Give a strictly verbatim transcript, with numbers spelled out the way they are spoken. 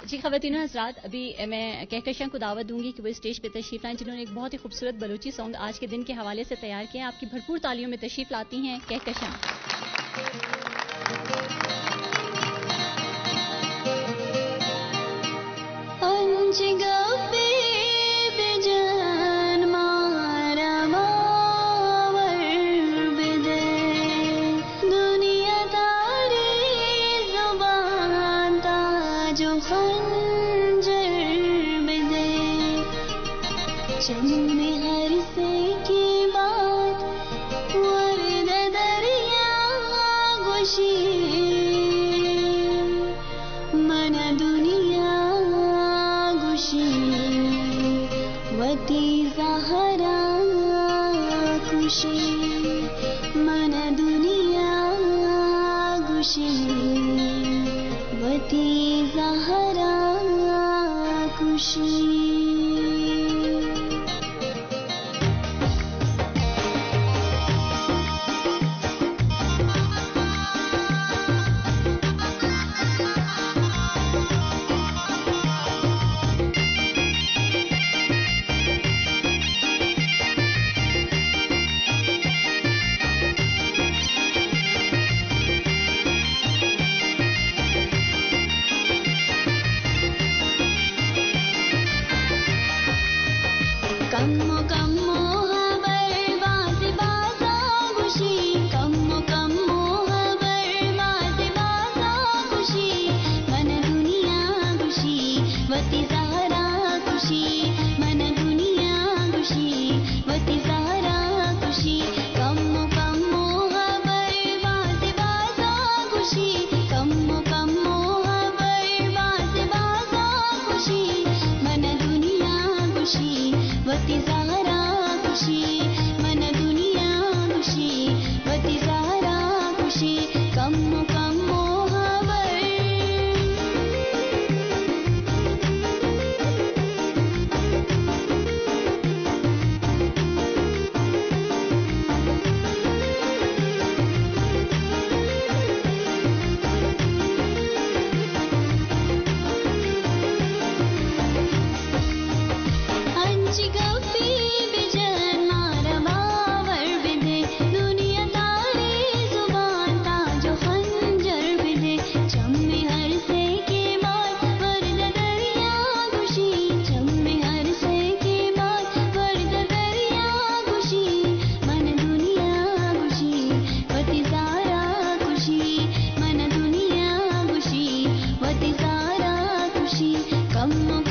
जी ख़वातीनो हज़रात, अभी मैं कहकशां को दावत दूंगी कि वो स्टेज पे तशरीफ लाएं, जिन्होंने एक बहुत ही खूबसूरत बलूची सॉन्ग आज के दिन के हवाले से तैयार किया। आपकी भरपूर तालियों में तशरीफ लाती हैं कहकशां। चम्मे हर से की बात वरद दरिया गोशी मन दुनिया गोशी वती ज़हरा खुशी मन दुनिया गोशी वती ज़हरा खुशी। कम्मो कम्मो हबर बात बाजा खुशी, कम्मो कम्मो हबर बात बाजा खुशी मन दुनिया खुशी वती ज़हरा खुशी मन दुनिया खुशी वती ज़हरा खुशी। कम्मो कम्मो हबर बात बाजा खुशी, कम्मो कम्मो हबर बात बाजा खुशी मन दुनिया खुशी वती ज़हरा खुशी मन दुनिया खुशी वती ज़हरा खुशी। कम्मो कम्मो हबर अंची गप्पी बिजन मारा बावर बिदे दुनिया तारी जुबान ताजो खंजर बिदे चम्मे हर से के बाद वरद दरिया खुशी चम्मे हर से के बाद वरद दरिया खुशी मन दुनिया खुशी वती ज़हरा खुशी मन दुनिया खुशी वती ज़हरा खुशी। कम्मो